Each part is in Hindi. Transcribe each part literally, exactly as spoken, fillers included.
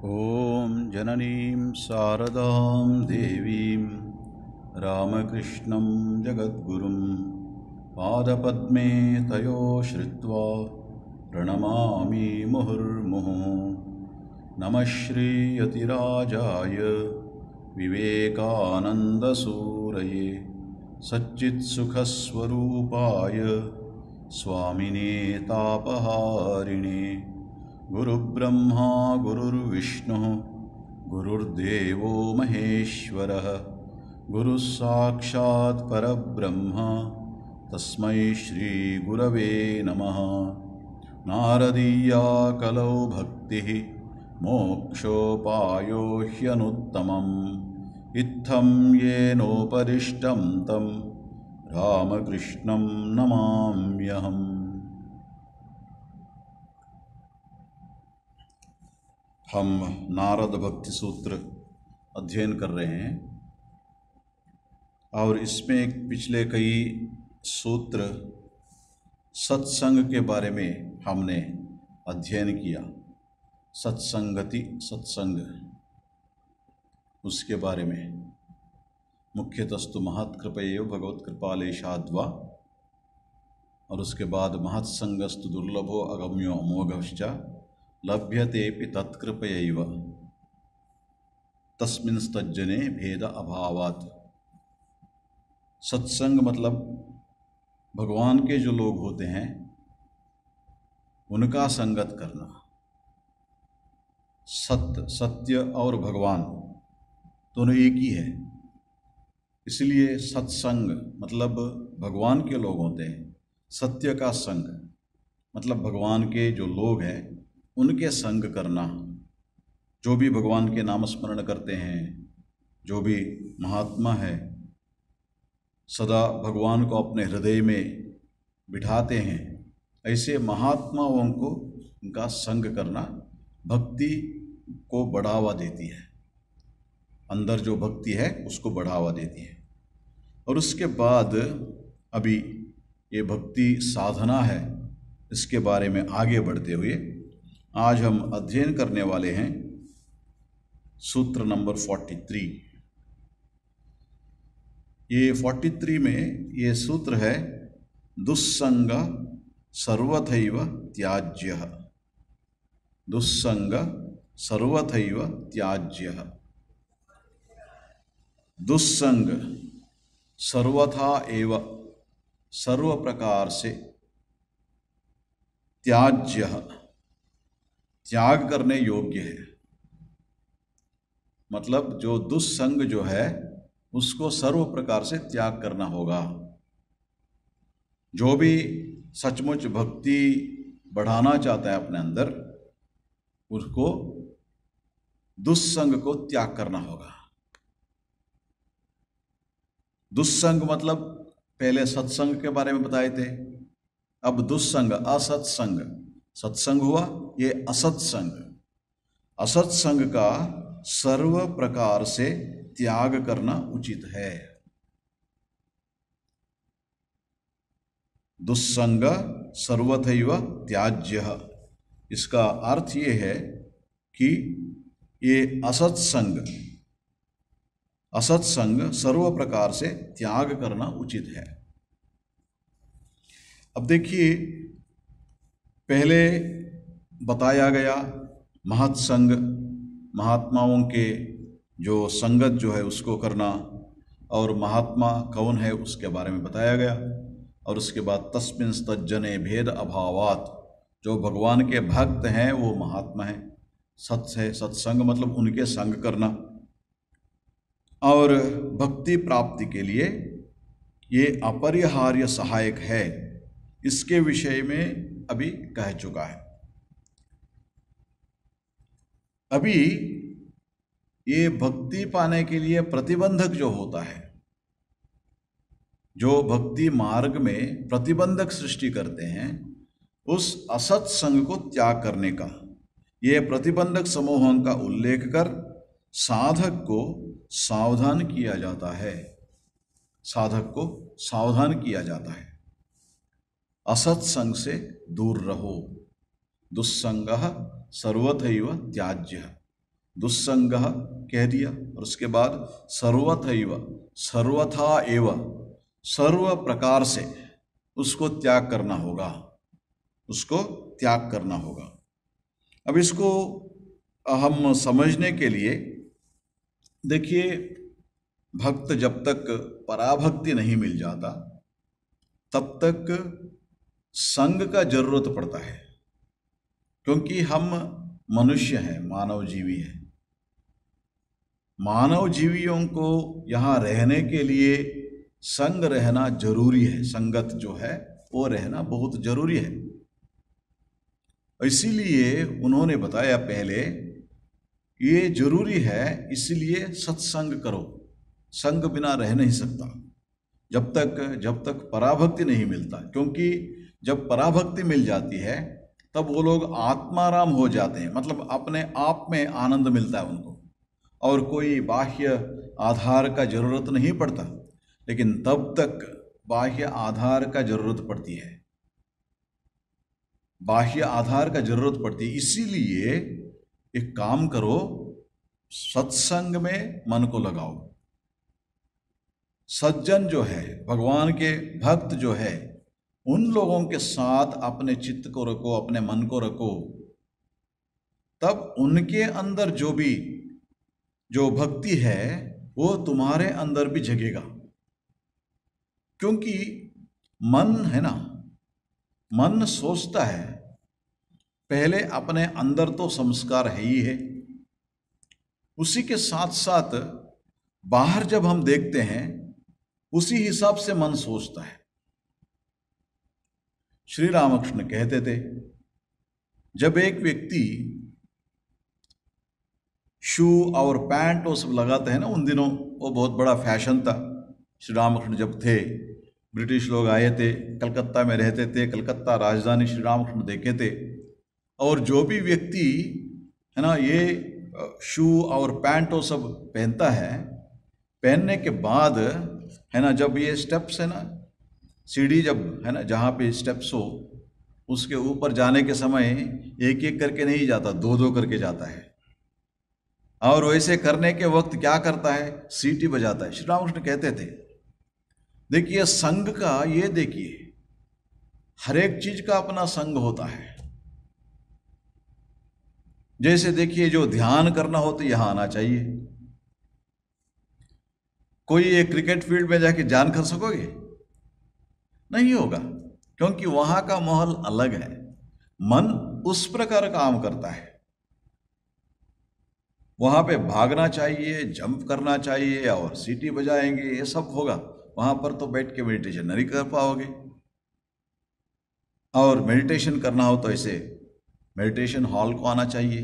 ॐ जननीं शारदां देवीं रामकृष्णं जगद्गुरुं पादपद्मे तयो श्रित्वा प्रणमामि मुहुर्मुहुः। नमः श्रीयतिराजाय विवेकानन्दसूरये सच्चित्सुखस्वरूपाय स्वामिने तापहारिणे। गुरुब्रह्मा गुरुर्विष्णुः गुरुर्देवो महेश्वरः गुरुः साक्षात् परब्रह्म तस्मै श्रीगुरवे नमः। नारदीया कलौ भक्तिः मोक्षोपायो ह्यनुत्तमम्। इत्थं येनोपदिष्टं तं रामकृष्णं नमाम्यहम्। हम नारद भक्ति सूत्र अध्ययन कर रहे हैं और इसमें पिछले कई सूत्र सत्संग के बारे में हमने अध्ययन किया। सत्संगति सत्संग उसके बारे में मुख्यतस्तु महत्कृपैव भगवत्कृपालेशाद्वा, और उसके बाद महत्संगस्तु दुर्लभो अगम्यो अमोघश्च लभ्यतेपि तत्कृपयैव तस्मिंस्तज्जने भेद अभावात्। सत्संग मतलब भगवान के जो लोग होते हैं उनका संगत करना। सत्य सत्य और भगवान दोनों एक ही है, इसलिए सत्संग मतलब भगवान के लोग होते हैं। सत्य का संग मतलब भगवान के जो लोग हैं उनके संग करना। जो भी भगवान के नाम स्मरण करते हैं, जो भी महात्मा है, सदा भगवान को अपने हृदय में बिठाते हैं, ऐसे महात्माओं को उनका संग करना भक्ति को बढ़ावा देती है। अंदर जो भक्ति है उसको बढ़ावा देती है। और उसके बाद अभी ये भक्ति साधना है, इसके बारे में आगे बढ़ते हुए आज हम अध्ययन करने वाले हैं सूत्र नंबर तैंतालीस। ये तैंतालीस में ये सूत्र है दुस्संग सर्वथैव त्याज्यः। दुस्संग सर्वथैव त्याज्यः। दुस्संग सर्वथा एव सर्व प्रकार से त्याज्यः त्याग करने योग्य है। मतलब जो दुस्संग जो है उसको सर्व प्रकार से त्याग करना होगा। जो भी सचमुच भक्ति बढ़ाना चाहता है अपने अंदर, उसको दुस्संग को त्याग करना होगा। दुस्संग मतलब पहले सत्संग के बारे में बताए थे, अब दुस्संग असत्संग। सत्संग हुआ, ये असत्संग। असत्संग का सर्व प्रकार से त्याग करना उचित है। दुस्संग सर्वथैव त्याज्यः, इसका अर्थ ये है कि ये असत्संग असत्संग सर्व प्रकार से त्याग करना उचित है। अब देखिए, पहले बताया गया महत्संग, महात्माओं के जो संगत जो है उसको करना, और महात्मा कौन है उसके बारे में बताया गया। और उसके बाद तस्मिंस्तज्जने भेद अभावात्, जो भगवान के भक्त हैं वो महात्मा हैं। सत्य है सत्संग मतलब उनके संग करना। और भक्ति प्राप्ति के लिए ये अपरिहार्य सहायक है, इसके विषय में अभी कह चुका है। अभी ये भक्ति पाने के लिए प्रतिबंधक जो होता है, जो भक्ति मार्ग में प्रतिबंधक सृष्टि करते हैं, उस असत्संग को त्याग करने का ये प्रतिबंधक समूहों का उल्लेख कर साधक को सावधान किया जाता है। साधक को सावधान किया जाता है, असत्संग से दूर रहो। दुस्संगः सर्वथैव त्याज्यः। दुस्संगः कह दिया, और उसके बाद सर्वथैव, सर्वथा एव, सर्व प्रकार से उसको त्याग करना होगा, उसको त्याग करना होगा। अब इसको हम समझने के लिए देखिए, भक्त जब तक पराभक्ति नहीं मिल जाता तब तक संग का जरूरत पड़ता है, क्योंकि हम मनुष्य हैं, मानव जीवी हैं। मानव जीवियों को यहाँ रहने के लिए संग रहना जरूरी है, संगत जो है वो रहना बहुत जरूरी है। इसीलिए उन्होंने बताया पहले, ये जरूरी है, इसलिए सत्संग करो। संग बिना रह नहीं सकता जब तक जब तक पराभक्ति नहीं मिलता, क्योंकि जब पराभक्ति मिल जाती है तब वो लोग आत्माराम हो जाते हैं, मतलब अपने आप में आनंद मिलता है उनको, और कोई बाह्य आधार का जरूरत नहीं पड़ता। लेकिन तब तक बाह्य आधार का जरूरत पड़ती है, बाह्य आधार का जरूरत पड़ती है। इसीलिए एक काम करो, सत्संग में मन को लगाओ। सज्जन जो है, भगवान के भक्त जो है, उन लोगों के साथ अपने चित्त को रखो, अपने मन को रखो, तब उनके अंदर जो भी जो भक्ति है वो तुम्हारे अंदर भी जगेगा। क्योंकि मन है ना, मन सोचता है, पहले अपने अंदर तो संस्कार है ही है, उसी के साथ साथ बाहर जब हम देखते हैं उसी हिसाब से मन सोचता है। श्री रामकृष्ण कहते थे, जब एक व्यक्ति शू और पैंट वो सब लगाते हैं ना, उन दिनों वो बहुत बड़ा फैशन था। श्री रामकृष्ण जब थे, ब्रिटिश लोग आए थे, कलकत्ता में रहते थे, कलकत्ता राजधानी श्री रामकृष्ण देखे थे, और जो भी व्यक्ति है ना ये शू और पैंट वो सब पहनता है, पहनने के बाद है ना, जब ये स्टेप्स है ना, सीढ़ी जब है ना जहाँ पे स्टेप्स हो, उसके ऊपर जाने के समय एक एक करके नहीं जाता, दो दो करके जाता है। और वैसे करने के वक्त क्या करता है, सीटी बजाता है। श्री रामकृष्ण कहते थे, देखिए संग का ये देखिए, हर एक चीज का अपना संग होता है। जैसे देखिए, जो ध्यान करना हो तो यहां आना चाहिए। कोई एक क्रिकेट फील्ड में जाके ध्यान कर सकोगे? नहीं होगा, क्योंकि वहां का माहौल अलग है। मन उस प्रकार काम करता है, वहां पे भागना चाहिए, जंप करना चाहिए और सीटी बजाएंगे, ये सब होगा। वहां पर तो बैठ के मेडिटेशन नहीं कर पाओगे। और मेडिटेशन करना हो तो ऐसे मेडिटेशन हॉल को आना चाहिए,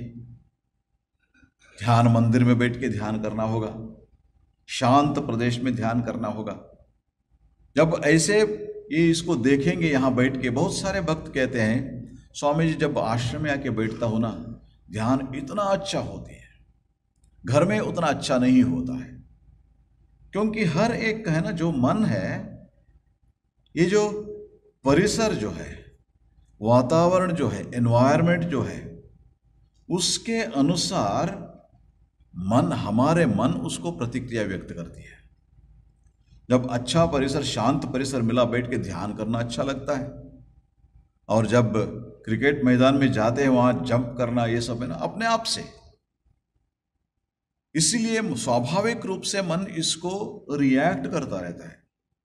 ध्यान मंदिर में बैठ के ध्यान करना होगा, शांत प्रदेश में ध्यान करना होगा। जब ऐसे ये इसको देखेंगे यहाँ बैठ के, बहुत सारे भक्त कहते हैं, स्वामी जी जब आश्रम में आके बैठता हो ना, ध्यान इतना अच्छा होती है, घर में उतना अच्छा नहीं होता है। क्योंकि हर एक है ना, जो मन है, ये जो परिसर जो है, वातावरण जो है, एनवायरनमेंट जो है, उसके अनुसार मन, हमारे मन उसको प्रतिक्रिया व्यक्त करती है। जब अच्छा परिसर, शांत परिसर मिला, बैठ के ध्यान करना अच्छा लगता है। और जब क्रिकेट मैदान में जाते हैं, वहां जंप करना, ये सब है ना अपने आप से। इसीलिए स्वाभाविक रूप से मन इसको रिएक्ट करता रहता है।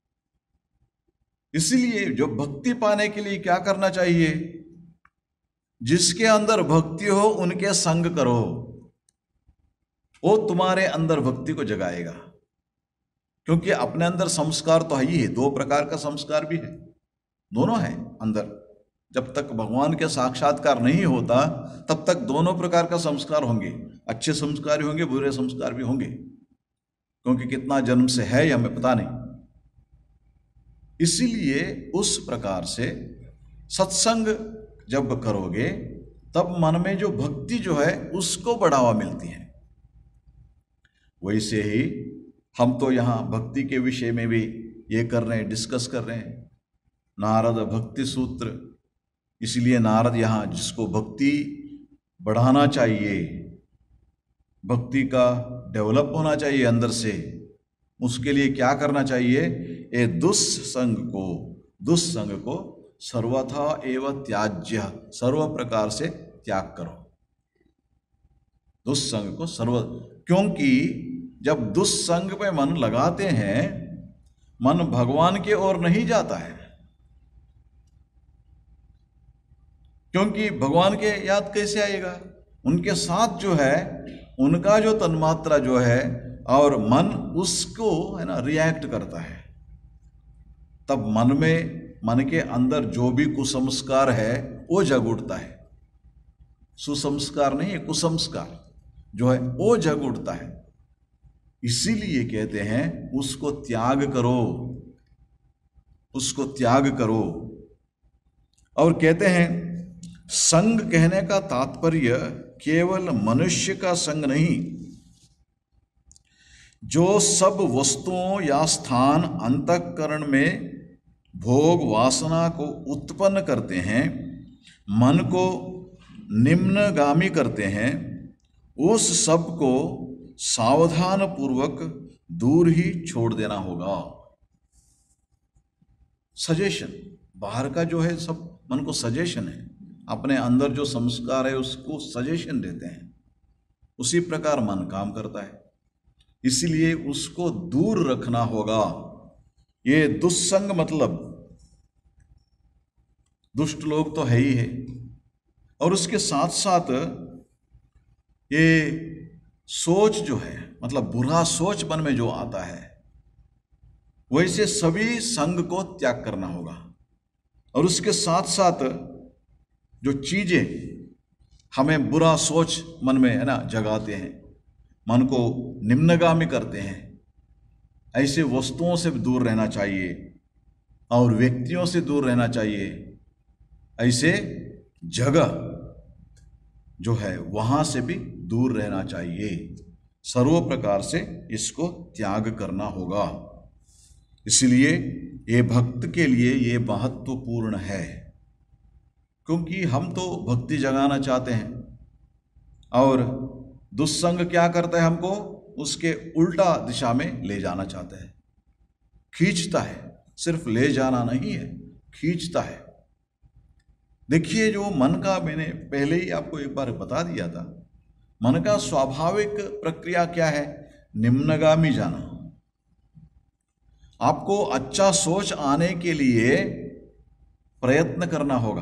इसीलिए जो भक्ति पाने के लिए क्या करना चाहिए, जिसके अंदर भक्ति हो उनके संग करो, वो तुम्हारे अंदर भक्ति को जगाएगा। क्योंकि अपने अंदर संस्कार तो है ही है, दो प्रकार का संस्कार भी है, दोनों है अंदर। जब तक भगवान के साक्षात्कार नहीं होता तब तक दोनों प्रकार का संस्कार होंगे, अच्छे संस्कार भी होंगे, बुरे संस्कार भी होंगे, क्योंकि कितना जन्म से है ये हमें पता नहीं। इसीलिए उस प्रकार से सत्संग जब करोगे तब मन में जो भक्ति जो है उसको बढ़ावा मिलती है। वैसे ही हम तो यहाँ भक्ति के विषय में भी ये कर रहे हैं, डिस्कस कर रहे हैं, नारद भक्ति सूत्र। इसलिए नारद यहाँ जिसको भक्ति बढ़ाना चाहिए, भक्ति का डेवलप होना चाहिए अंदर से, उसके लिए क्या करना चाहिए? ये दुस्संग को दुस्संग को सर्वथा एव त्याज्य, सर्व प्रकार से त्याग करो दुस्संग को सर्व। क्योंकि जब दुस्संग पे मन लगाते हैं, मन भगवान की ओर नहीं जाता है, क्योंकि भगवान के याद कैसे आएगा? उनके साथ जो है उनका जो तन्मात्रा जो है और मन उसको है ना रिएक्ट करता है, तब मन में मन के अंदर जो भी कुसंस्कार है वो जग उठता है। सुसंस्कार नहीं है, कुसंस्कार जो है वो जग उठता है। इसीलिए कहते हैं उसको त्याग करो, उसको त्याग करो। और कहते हैं संग कहने का तात्पर्य केवल मनुष्य का संग नहीं, जो सब वस्तुओं या स्थान अंतःकरण में भोग वासना को उत्पन्न करते हैं, मन को निम्नगामी करते हैं, उस सब को सावधान पूर्वक दूर ही छोड़ देना होगा। सजेशन, बाहर का जो है सब मन को सजेशन है, अपने अंदर जो संस्कार है उसको सजेशन देते हैं, उसी प्रकार मन काम करता है, इसलिए उसको दूर रखना होगा। ये दुस्संग मतलब दुष्ट लोग तो है ही है, और उसके साथ साथ ये सोच जो है मतलब बुरा सोच मन में जो आता है, वैसे सभी संग को त्याग करना होगा। और उसके साथ साथ जो चीजें हमें बुरा सोच मन में है ना जगाते हैं, मन को निम्नगामी करते हैं, ऐसे वस्तुओं से दूर रहना चाहिए और व्यक्तियों से दूर रहना चाहिए। ऐसे जगह जो है वहां से भी दूर रहना चाहिए। सर्व प्रकार से इसको त्याग करना होगा। इसलिए ये भक्त के लिए ये महत्वपूर्ण है, क्योंकि हम तो भक्ति जगाना चाहते हैं और दुस्संग क्या करता है, हमको उसके उल्टा दिशा में ले जाना चाहता है, खींचता है। सिर्फ ले जाना नहीं है, खींचता है। देखिए जो मन का, मैंने पहले ही आपको एक बार बता दिया था, मन का स्वाभाविक प्रक्रिया क्या है? निम्नगामी जाना। आपको अच्छा सोच आने के लिए प्रयत्न करना होगा।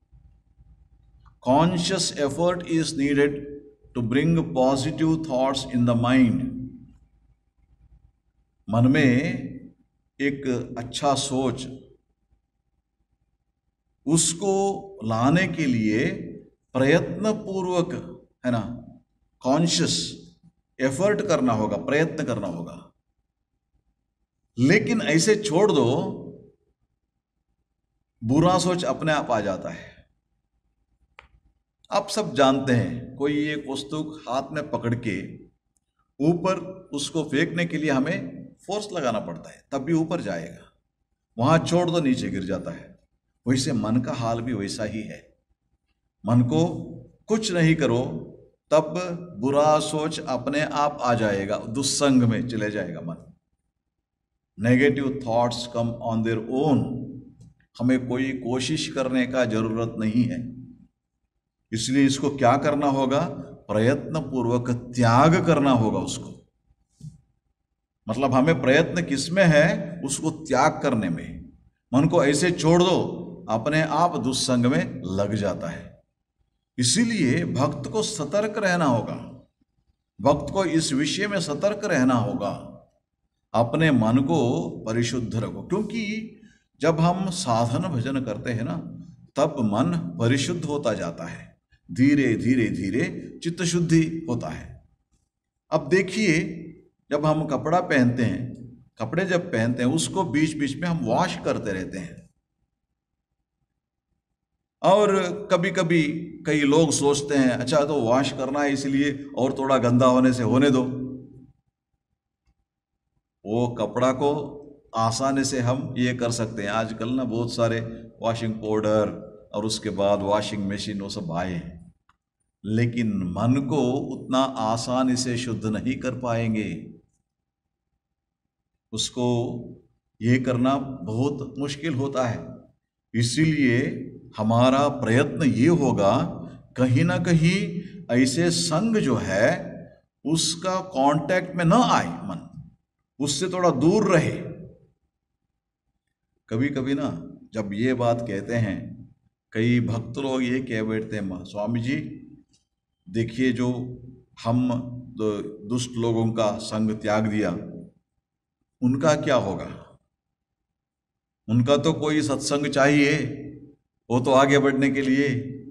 Conscious effort is needed to bring positive thoughts in the mind. मन में एक अच्छा सोच, उसको लाने के लिए प्रयत्न पूर्वक है ना कॉन्शियस एफर्ट करना होगा, प्रयत्न करना होगा। लेकिन ऐसे छोड़ दो, बुरा सोच अपने आप आ जाता है। आप सब जानते हैं, कोई एक वस्तु हाथ में पकड़ के ऊपर उसको फेंकने के लिए हमें फोर्स लगाना पड़ता है, तब भी ऊपर जाएगा। वहां छोड़ दो, नीचे गिर जाता है। वैसे मन का हाल भी वैसा ही है। मन को कुछ नहीं करो, तब बुरा सोच अपने आप आ जाएगा, दुस्संग में चले जाएगा मन। Negative thoughts come on their own. हमें कोई कोशिश करने का जरूरत नहीं है। इसलिए इसको क्या करना होगा? प्रयत्न पूर्वक त्याग करना होगा उसको। मतलब हमें प्रयत्न किसमें है? उसको त्याग करने में। मन को ऐसे छोड़ दो, अपने आप दुस्संग में लग जाता है। इसीलिए भक्त को सतर्क रहना होगा। भक्त को इस विषय में सतर्क रहना होगा। अपने मन को परिशुद्ध रखो, क्योंकि जब हम साधन भजन करते हैं ना, तब मन परिशुद्ध होता जाता है। धीरे धीरे धीरे चित्त शुद्धि होता है। अब देखिए, जब हम कपड़ा पहनते हैं, कपड़े जब पहनते हैं उसको बीच बीच में हम वॉश करते रहते हैं। और कभी कभी कई लोग सोचते हैं अच्छा तो वॉश करना है इसलिए और थोड़ा गंदा होने से होने दो। वो कपड़ा को आसानी से हम ये कर सकते हैं। आजकल ना बहुत सारे वॉशिंग पाउडर और उसके बाद वॉशिंग मशीन वो सब आए हैं। लेकिन मन को उतना आसानी से शुद्ध नहीं कर पाएंगे। उसको ये करना बहुत मुश्किल होता है। इसीलिए हमारा प्रयत्न ये होगा, कहीं ना कहीं ऐसे संग जो है उसका कांटेक्ट में न आए, मन उससे थोड़ा दूर रहे। कभी कभी ना जब ये बात कहते हैं, कई भक्त लोग ये कह बैठते हैं, स्वामी जी देखिए जो हम दुष्ट लोगों का संग त्याग दिया, उनका क्या होगा? उनका तो कोई सत्संग चाहिए, वो तो आगे बढ़ने के लिए।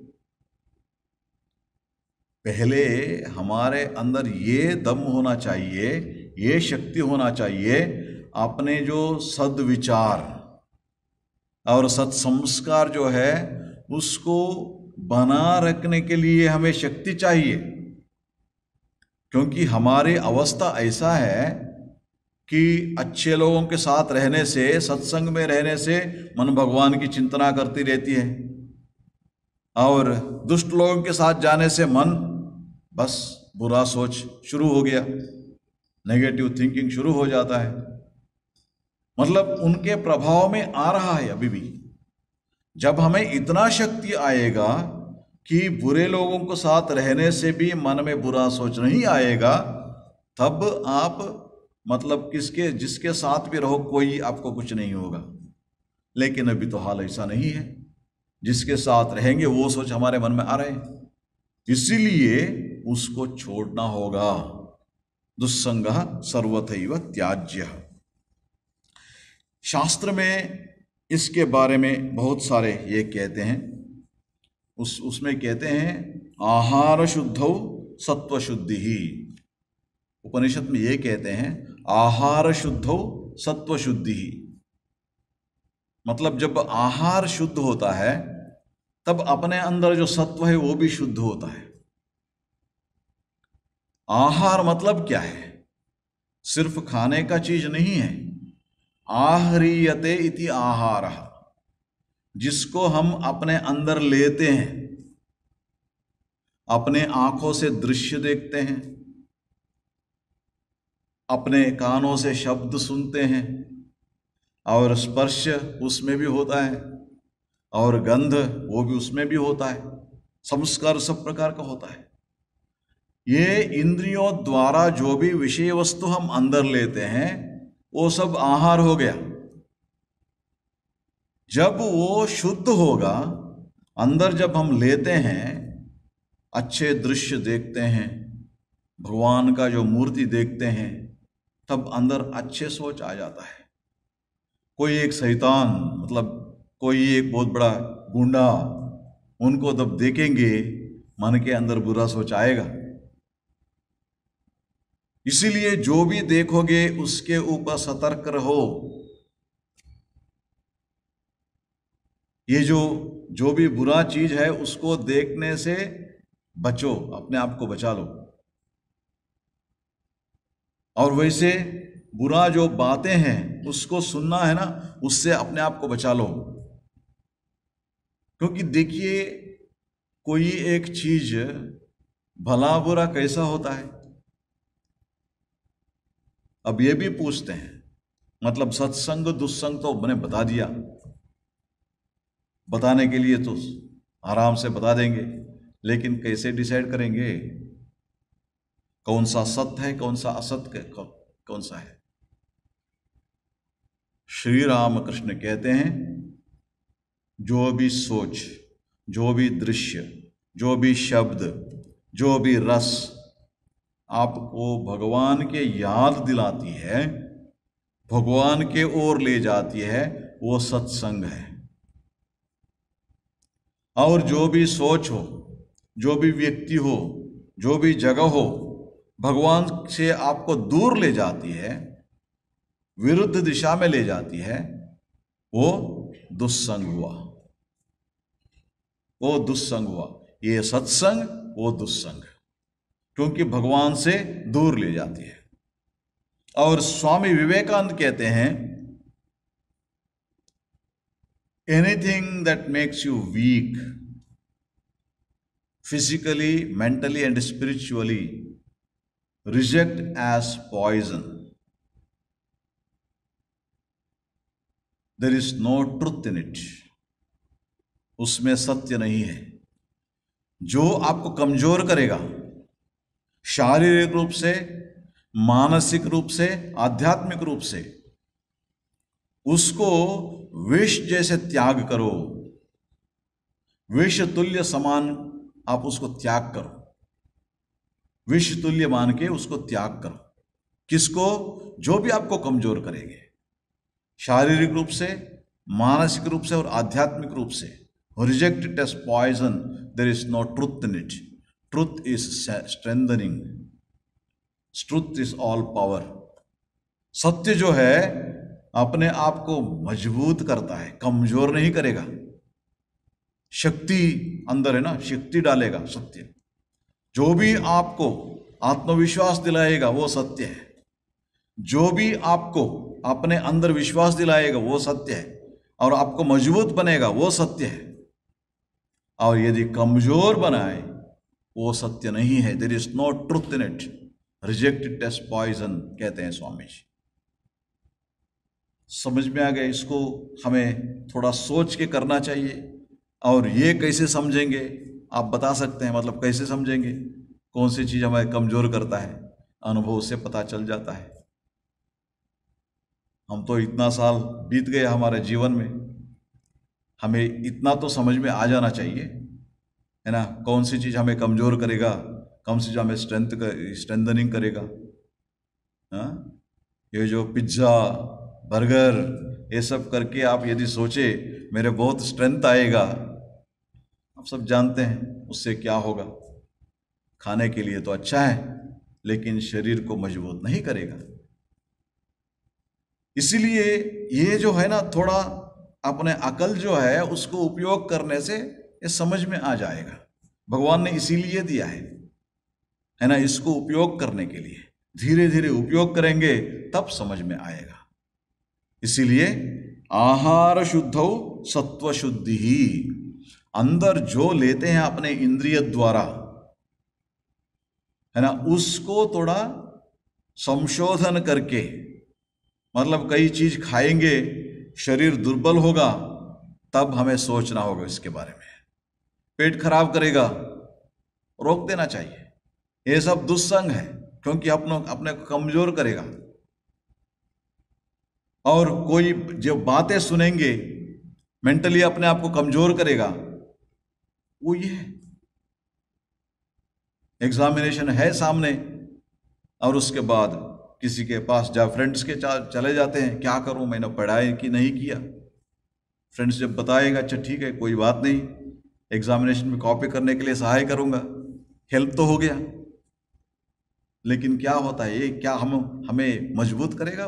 पहले हमारे अंदर ये दम होना चाहिए, ये शक्ति होना चाहिए, अपने जो सद्विचार और सत्संस्कार जो है उसको बना रखने के लिए हमें शक्ति चाहिए। क्योंकि हमारी अवस्था ऐसा है कि अच्छे लोगों के साथ रहने से, सत्संग में रहने से मन भगवान की चिंतना करती रहती है, और दुष्ट लोगों के साथ जाने से मन बस बुरा सोच शुरू हो गया, नेगेटिव थिंकिंग शुरू हो जाता है। मतलब उनके प्रभाव में आ रहा है अभी भी। जब हमें इतना शक्ति आएगा कि बुरे लोगों के साथ रहने से भी मन में बुरा सोच नहीं आएगा, तब आप मतलब किसके जिसके साथ भी रहो कोई आपको कुछ नहीं होगा। लेकिन अभी तो हाल ऐसा नहीं है, जिसके साथ रहेंगे वो सोच हमारे मन में आ रहे हैं, इसीलिए उसको छोड़ना होगा। दुस्संगः सर्वथैव त्याज्यः। शास्त्र में इसके बारे में बहुत सारे ये कहते हैं, उस उसमें कहते हैं आहार शुद्धौ सत्व शुद्धि ही। उपनिषद में ये कहते हैं आहार शुद्धौ सत्व शुद्धि ही। मतलब जब आहार शुद्ध होता है तब अपने अंदर जो सत्व है वो भी शुद्ध होता है। आहार मतलब क्या है? सिर्फ खाने का चीज नहीं है। आहरीयते इति आहारः, जिसको हम अपने अंदर लेते हैं, अपने आंखों से दृश्य देखते हैं, अपने कानों से शब्द सुनते हैं, और स्पर्श उसमें भी होता है, और गंध वो भी उसमें भी होता है, संस्कार सब प्रकार का होता है। ये इंद्रियों द्वारा जो भी विषय वस्तु हम अंदर लेते हैं वो सब आहार हो गया। जब वो शुद्ध होगा, अंदर जब हम लेते हैं, अच्छे दृश्य देखते हैं, भगवान का जो मूर्ति देखते हैं, तब अंदर अच्छे सोच आ जाता है। कोई एक शैतान, मतलब कोई एक बहुत बड़ा गुंडा, उनको जब देखेंगे मन के अंदर बुरा सोच आएगा। इसीलिए जो भी देखोगे उसके ऊपर सतर्क रहो। ये जो जो भी बुरा चीज है उसको देखने से बचो, अपने आप को बचा लो। और वैसे बुरा जो बातें हैं उसको सुनना है ना, उससे अपने आप को बचा लो। क्योंकि देखिए कोई एक चीज भला बुरा कैसा होता है, अब ये भी पूछते हैं। मतलब सत्संग दुस्संग तो मैंने बता दिया, बताने के लिए तो आराम से बता देंगे, लेकिन कैसे डिसाइड करेंगे कौन सा सत्य है, कौन सा असत्य, कौन सा है? श्री राम कृष्ण कहते हैं जो भी सोच, जो भी दृश्य, जो भी शब्द, जो भी रस आपको भगवान के याद दिलाती है, भगवान के ओर ले जाती है, वो सत्संग है। और जो भी सोच हो, जो भी व्यक्ति हो, जो भी जगह हो, भगवान से आपको दूर ले जाती है, विरुद्ध दिशा में ले जाती है, वो दुस्संग हुआ, वो दुस्संग हुआ। ये सत्संग, वो दुस्संग, क्योंकि भगवान से दूर ले जाती है। और स्वामी विवेकानंद कहते हैं anything that makes you weak physically, mentally and spiritually reject as poison. There is no truth in it. उसमें सत्य नहीं है। जो आपको कमजोर करेगा, शारीरिक रूप से, मानसिक रूप से, आध्यात्मिक रूप से, उसको विष जैसे त्याग करो, विष तुल्य समान आप उसको त्याग करो, विष तुल्य मान के उसको त्याग करो। किसको? जो भी आपको कमजोर करेंगे, शारीरिक रूप से, मानसिक रूप से और आध्यात्मिक रूप से। Reject it as poison, there is no truth in it. Truth is strengthening, truth is all power. सत्य जो है अपने आप को मजबूत करता है, कमजोर नहीं करेगा। शक्ति अंदर है ना, शक्ति डालेगा सत्य। जो भी आपको आत्मविश्वास दिलाएगा वो सत्य है। जो भी आपको अपने अंदर विश्वास दिलाएगा वो सत्य है, और आपको मजबूत बनेगा वो सत्य है। और यदि कमजोर बनाए वो सत्य नहीं है। There is no truth in it, reject it as poison, कहते हैं स्वामी जी। समझ में आ गया? इसको हमें थोड़ा सोच के करना चाहिए। और ये कैसे समझेंगे आप बता सकते हैं? मतलब कैसे समझेंगे कौन सी चीज हमें कमजोर करता है? अनुभव से पता चल जाता है। हम तो इतना साल बीत गए हमारे जीवन में, हमें इतना तो समझ में आ जाना चाहिए, है ना, कौन सी चीज हमें कमजोर करेगा, कौन सी चीज हमें स्ट्रेंथ स्ट्रेंथनिंग करेगा। हाँ, ये जो पिज्ज़ा, बर्गर, ये सब करके आप यदि सोचे मेरे बहुत स्ट्रेंथ आएगा, आप सब जानते हैं उससे क्या होगा। खाने के लिए तो अच्छा है, लेकिन शरीर को मजबूत नहीं करेगा। इसीलिए ये जो है ना, थोड़ा अपने अकल जो है उसको उपयोग करने से ये समझ में आ जाएगा। भगवान ने इसीलिए दिया है, है ना, इसको उपयोग करने के लिए। धीरे धीरे उपयोग करेंगे तब समझ में आएगा। इसीलिए आहार शुद्धौ सत्व शुद्धि ही, अंदर जो लेते हैं अपने इंद्रिय द्वारा, है ना, उसको थोड़ा संशोधन करके, मतलब कई चीज खाएंगे शरीर दुर्बल होगा, तब हमें सोचना होगा इसके बारे में। पेट खराब करेगा, रोक देना चाहिए। ये सब दुस्संग है, क्योंकि अपनों अपने को कमजोर करेगा। और कोई जो बातें सुनेंगे मेंटली अपने आप को कमजोर करेगा, वो ये है। एग्जामिनेशन है सामने, और उसके बाद किसी के पास जा फ्रेंड्स के चले जाते हैं, क्या करूं, मैंने पढ़ाई की नहीं किया। फ्रेंड्स जब बताएगा, अच्छा ठीक है कोई बात नहीं, एग्जामिनेशन में कॉपी करने के लिए सहाय करूंगा, हेल्प तो हो गया। लेकिन क्या होता है, ये क्या हम हमें मजबूत करेगा,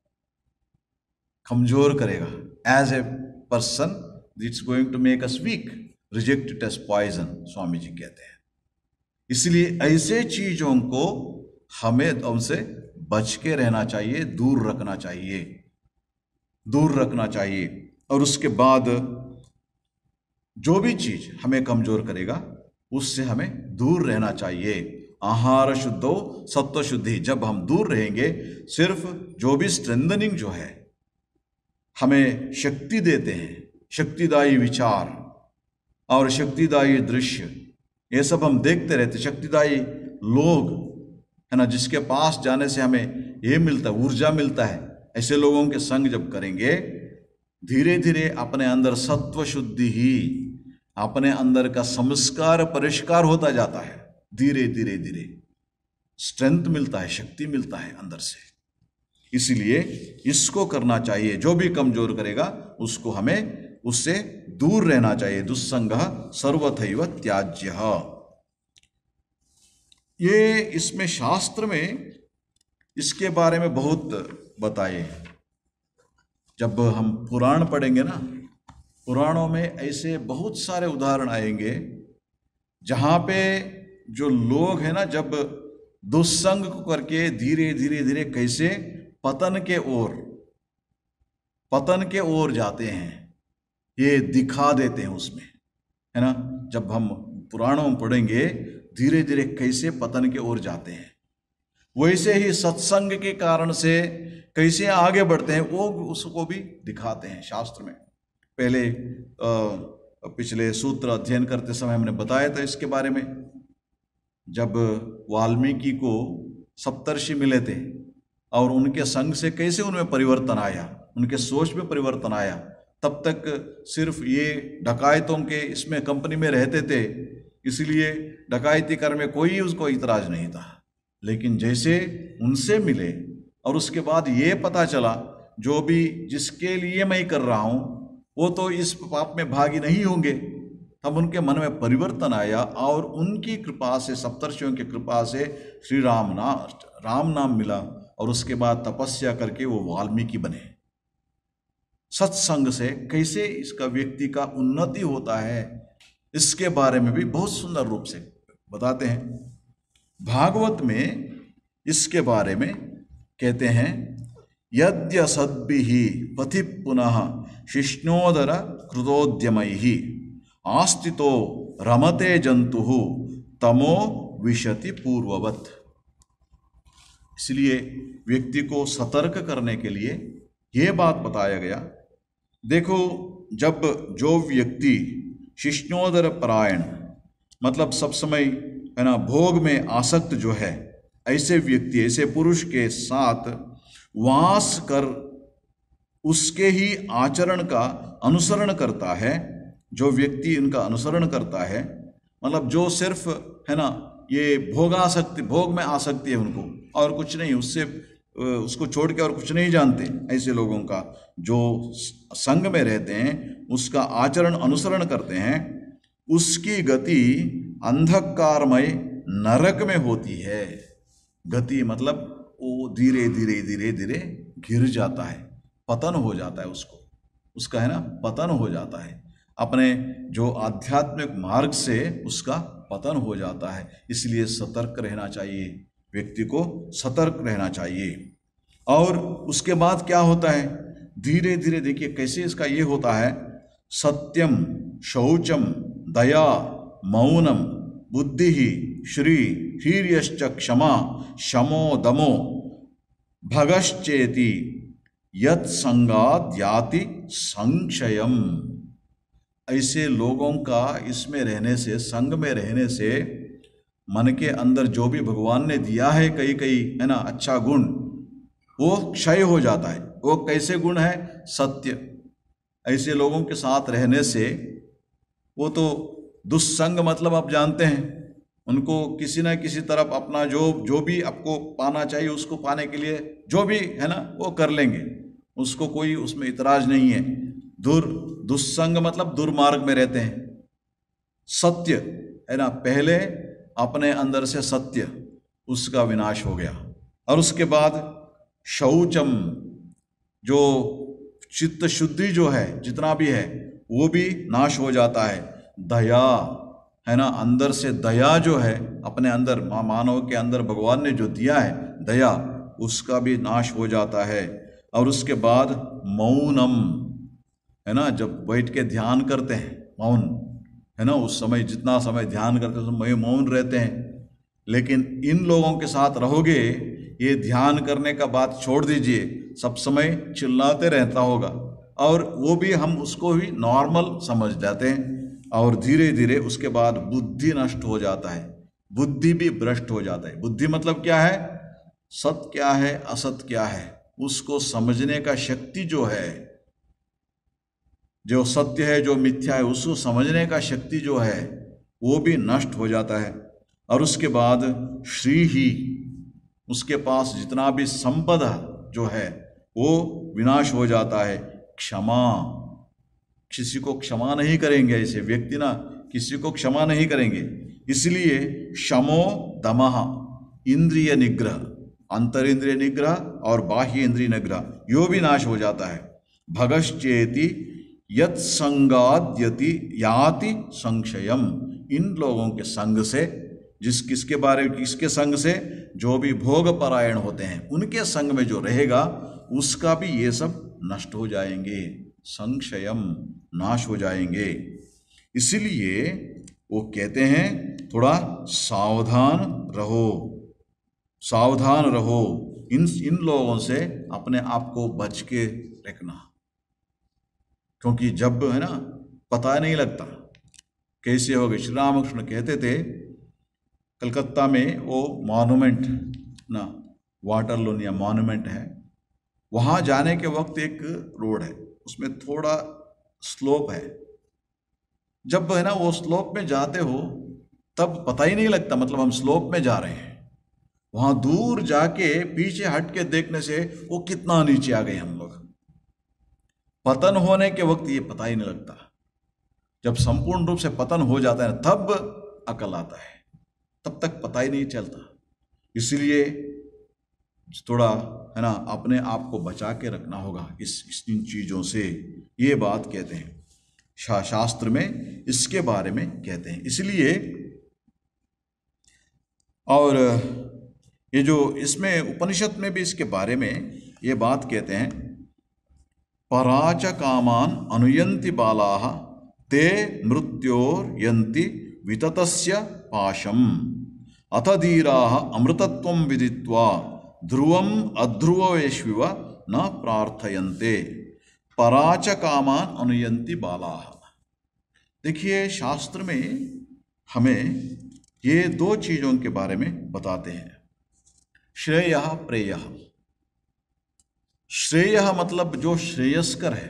कमजोर करेगा। As a person it's going to make us weak, reject it as poison, Swami ji कहते हैं। इसलिए ऐसे चीजों को हमें उनसे बच के रहना चाहिए, दूर रखना चाहिए, दूर रखना चाहिए। और उसके बाद जो भी चीज हमें कमजोर करेगा उससे हमें दूर रहना चाहिए। आहार शुद्धो सत्व शुद्धि, जब हम दूर रहेंगे, सिर्फ जो भी स्ट्रेंथनिंग जो है हमें शक्ति देते हैं, शक्तिदायी विचार और शक्तिदायी दृश्य, ये सब हम देखते रहते, शक्तिदायी लोग, है ना, जिसके पास जाने से हमें ये मिलता है, ऊर्जा मिलता है, ऐसे लोगों के संग जब करेंगे, धीरे धीरे अपने अंदर सत्व शुद्धि ही, अपने अंदर का संस्कार परिष्कार होता जाता है। धीरे धीरे धीरे स्ट्रेंथ मिलता है, शक्ति मिलता है अंदर से। इसीलिए इसको करना चाहिए। जो भी कमजोर करेगा उसको हमें उससे दूर रहना चाहिए। दुस्संगः सर्वथैव त्याज्यः। ये इसमें शास्त्र में इसके बारे में बहुत बताए हैं। जब हम पुराण पढ़ेंगे ना, पुराणों में ऐसे बहुत सारे उदाहरण आएंगे जहाँ पे जो लोग हैं ना, जब दुस्संग को करके धीरे धीरे धीरे कैसे पतन के ओर पतन के ओर जाते हैं, ये दिखा देते हैं उसमें, है ना। जब हम पुराणों में पढ़ेंगे धीरे धीरे कैसे पतन की ओर जाते हैं, वैसे ही सत्संग के कारण से कैसे आगे बढ़ते हैं वो उसको भी दिखाते हैं शास्त्र में। पहले आ, पिछले सूत्र अध्ययन करते समय हमने बताया था इसके बारे में, जब वाल्मीकि को सप्तर्षि मिले थे और उनके संग से कैसे उनमें परिवर्तन आया, उनके सोच में परिवर्तन आया। तब तक सिर्फ ये डकायतों के इसमें कंपनी में रहते थे, इसलिए डकायती कर में कोई उसको इतराज नहीं था। लेकिन जैसे उनसे मिले और उसके बाद ये पता चला जो भी जिसके लिए मैं कर रहा हूँ वो तो इस पाप में भागी नहीं होंगे, तब उनके मन में परिवर्तन आया और उनकी कृपा से, सप्तर्षियों की कृपा से श्री राम नाम राम नाम मिला और उसके बाद तपस्या करके वो वाल्मीकि बने। सत्संग से कैसे इसका व्यक्ति का उन्नति होता है इसके बारे में भी बहुत सुंदर रूप से बताते हैं। भागवत में इसके बारे में कहते हैं, यद्य सद्भिः पथि पुनः शिष्णोदर कृतोद्यमैः आस्तितो रमते जंतुः तमो विशति पूर्ववत्। इसलिए व्यक्ति को सतर्क करने के लिए यह बात बताया गया। देखो, जब जो व्यक्ति शिष्णोदर परायण मतलब सब समय है ना भोग में आसक्त जो है, ऐसे व्यक्ति, ऐसे पुरुष के साथ वास कर उसके ही आचरण का अनुसरण करता है, जो व्यक्ति इनका अनुसरण करता है, मतलब जो सिर्फ है ना ये भोगासक्ति, भोग में आसक्ति है उनको और कुछ नहीं, उससे उसको छोड़ के और कुछ नहीं जानते, ऐसे लोगों का जो संग में रहते हैं उसका आचरण अनुसरण करते हैं, उसकी गति अंधकारमय नरक में होती है। गति मतलब वो धीरे धीरे धीरे धीरे गिर जाता है, पतन हो जाता है, उसको उसका है ना पतन हो जाता है, अपने जो आध्यात्मिक मार्ग से उसका पतन हो जाता है। इसलिए सतर्क रहना चाहिए, व्यक्ति को सतर्क रहना चाहिए। और उसके बाद क्या होता है, धीरे धीरे देखिए कैसे इसका ये होता है, सत्यम शौचम दया मौनम बुद्धि श्री हीर्यश्च क्षमा शमो दमो भगश्चेति यत् संगात् याति संक्षयम। ऐसे लोगों का इसमें रहने से, संग में रहने से मन के अंदर जो भी भगवान ने दिया है कई कई है ना अच्छा गुण, वो क्षय हो जाता है। वो कैसे गुण है? सत्य। ऐसे लोगों के साथ रहने से, वो तो दुस्संग मतलब आप जानते हैं, उनको किसी ना किसी तरफ अपना जो जो भी आपको पाना चाहिए उसको पाने के लिए जो भी है ना वो कर लेंगे, उसको कोई उसमें इतराज नहीं है। दुर दुस्संग मतलब दुर्मार्ग में रहते हैं। सत्य है ना, पहले अपने अंदर से सत्य उसका विनाश हो गया, और उसके बाद शौचम, जो चित्त शुद्धि जो है जितना भी है वो भी नाश हो जाता है। दया है ना, अंदर से दया जो है अपने अंदर, मानव के अंदर भगवान ने जो दिया है दया, उसका भी नाश हो जाता है। और उसके बाद मौनम है ना, जब बैठ के ध्यान करते हैं, मौन है ना, उस समय जितना समय ध्यान करते हैं उसमें मौन रहते हैं। लेकिन इन लोगों के साथ रहोगे, ये ध्यान करने का बात छोड़ दीजिए, सब समय चिल्लाते रहता होगा, और वो भी हम उसको भी नॉर्मल समझ जाते हैं। और धीरे धीरे उसके बाद बुद्धि नष्ट हो जाता है, बुद्धि भी भ्रष्ट हो जाता है। बुद्धि मतलब क्या है? सत्य क्या है, असत क्या है, उसको समझने का शक्ति जो है, जो सत्य है जो मिथ्या है उसको समझने का शक्ति जो है वो भी नष्ट हो जाता है। और उसके बाद श्री ही, उसके पास जितना भी संपदा जो है वो विनाश हो जाता है। क्षमा, किसी को क्षमा नहीं करेंगे ऐसे व्यक्ति ना, किसी को क्षमा नहीं करेंगे। इसलिए शमो दमः, इंद्रिय निग्रह, अंतर इंद्रिय निग्रह और बाह्य इंद्रिय निग्रह, यो भी नाश हो जाता है। भगश्चेति यत् संगाद्यति याति संक्षयम, इन लोगों के संग से, जिस किसके बारे में, किसके संग से? जो भी भोग परायण होते हैं उनके संग में जो रहेगा उसका भी ये सब नष्ट हो जाएंगे, संक्षयम, नाश हो जाएंगे। इसलिए वो कहते हैं थोड़ा सावधान रहो, सावधान रहो, इन इन लोगों से अपने आप को बच के रखना, क्योंकि जब है ना पता नहीं लगता कैसे हो गए। श्री रामकृष्ण कहते थे कलकत्ता में वो मॉन्यूमेंट ना, वाटरलून या मॉन्यूमेंट है, वहाँ जाने के वक्त एक रोड है, उसमें थोड़ा स्लोप है। जब है ना वो स्लोप में जाते हो तब पता ही नहीं लगता, मतलब हम स्लोप में जा रहे हैं। वहाँ दूर जाके पीछे हट के देखने से वो कितना नीचे आ गए हम लोग। पतन होने के वक्त ये पता ही नहीं लगता, जब संपूर्ण रूप से पतन हो जाता है तब अकल आता है, तब तक पता ही नहीं चलता। इसलिए थोड़ा है ना अपने आप को बचा के रखना होगा इस, इस इन चीज़ों से, ये बात कहते हैं शा, शास्त्र में इसके बारे में कहते हैं। इसलिए और ये जो इसमें उपनिषद में भी इसके बारे में ये बात कहते हैं, पराच कामान अनुयन्ति बालाः ते मृत्योर्यन्ति विततस्य पाशम अथ धीराः अमृतत्वं विदित्वा ध्रुवम अध्रुववेष्विव न प्रार्थयन्ते पराच कामान अनुयन्ति बालाः। देखिए शास्त्र में हमें ये दो चीज़ों के बारे में बताते हैं, श्रेयः प्रेयः। श्रेयः मतलब जो श्रेयस्कर है,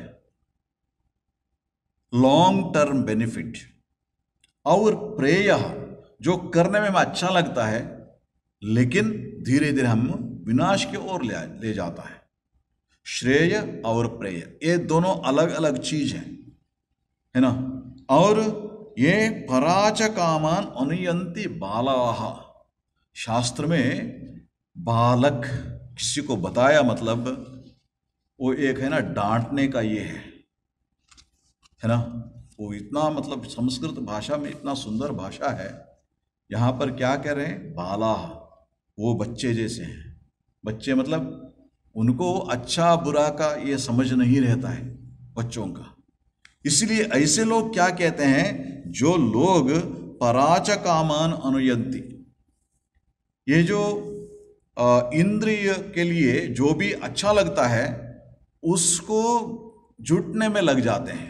लॉन्ग टर्म बेनिफिट, और प्रेयः जो करने में अच्छा लगता है लेकिन धीरे धीरे हम विनाश की ओर ले ले जाता है। श्रेय और प्रेय ये दोनों अलग अलग चीज हैं, है ना। और ये पराच कामान अनुयन्ति बालाः, शास्त्र में बालक किसी को बताया मतलब वो एक है ना डांटने का ये है है ना। वो इतना मतलब संस्कृत भाषा में इतना सुंदर भाषा है, यहाँ पर क्या कह रहे हैं, बाला, वो बच्चे जैसे हैं। बच्चे मतलब उनको अच्छा बुरा का ये समझ नहीं रहता है बच्चों का। इसलिए ऐसे लोग क्या कहते हैं, जो लोग पराच कामान अनुयन्ति, ये जो इंद्रिय के लिए जो भी अच्छा लगता है उसको जुटने में लग जाते हैं।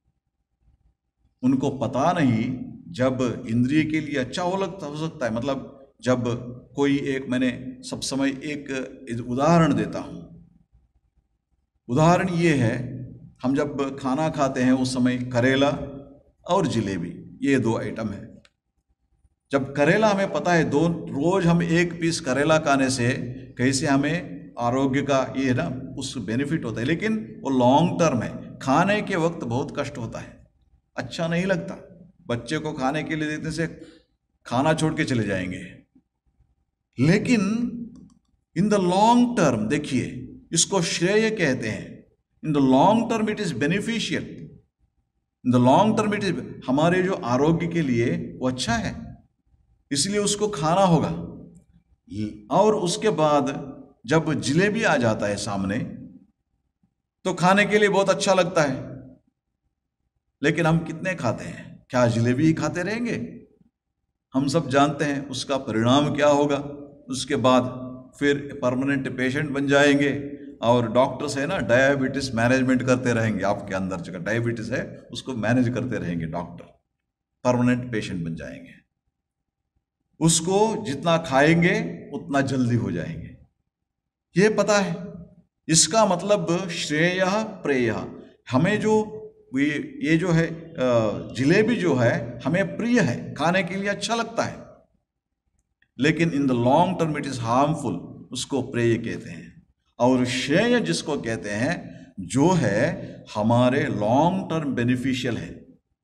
उनको पता नहीं जब इंद्रिय के लिए अच्छा हो लगता हो सकता है, मतलब जब कोई एक, मैंने सब समय एक उदाहरण देता हूँ। उदाहरण ये है, हम जब खाना खाते हैं उस समय करेला और जलेबी ये दो आइटम है। जब करेला हमें पता है दो रोज हम एक पीस करेला खाने से कैसे हमें आरोग्य का ये है ना उस बेनिफिट होता है, लेकिन वो लॉन्ग टर्म है। खाने के वक्त बहुत कष्ट होता है, अच्छा नहीं लगता। बच्चे को खाने के लिए देने से खाना छोड़ के चले जाएंगे, लेकिन इन द लॉन्ग टर्म देखिए इसको श्रेय कहते हैं। In the long term it is beneficial, in the long term it is, हमारे जो आरोग्य के लिए वो अच्छा है, इसलिए उसको खाना होगा। और उसके बाद जब जलेबी आ जाता है सामने तो खाने के लिए बहुत अच्छा लगता है, लेकिन हम कितने खाते हैं? क्या जलेबी ही खाते रहेंगे? हम सब जानते हैं उसका परिणाम क्या होगा। उसके बाद फिर परमानेंट पेशेंट बन जाएंगे और डॉक्टर्स है ना डायबिटीज मैनेजमेंट करते रहेंगे। आपके अंदर जो डायबिटीज है उसको मैनेज करते रहेंगे डॉक्टर, परमानेंट पेशेंट बन जाएंगे। उसको जितना खाएंगे उतना जल्दी हो जाएंगे, ये पता है। इसका मतलब श्रेय प्रेय, हमें जो ये ये जो है जलेबी जो है हमें प्रिय है, खाने के लिए अच्छा लगता है, लेकिन in the long term it is harmful, उसको प्रेय कहते हैं। और श्रेय जिसको कहते हैं जो है हमारे लॉन्ग टर्म बेनिफिशियल है।